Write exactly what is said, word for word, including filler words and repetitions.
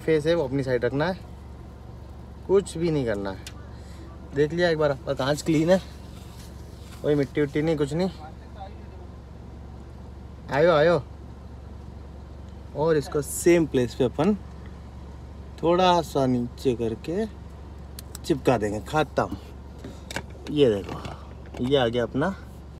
Face है वो अपनी साइड रखना है, कुछ भी नहीं करना है। देख लिया एक बार, आपका कांच क्लीन है, कोई मिट्टी उट्टी नहीं, कुछ नहीं। आयो आयो। और इसको सेम प्लेस पे अपन थोड़ा सा नीचे करके चिपका देंगे, खत्म। ये देखो, ये आ गया अपना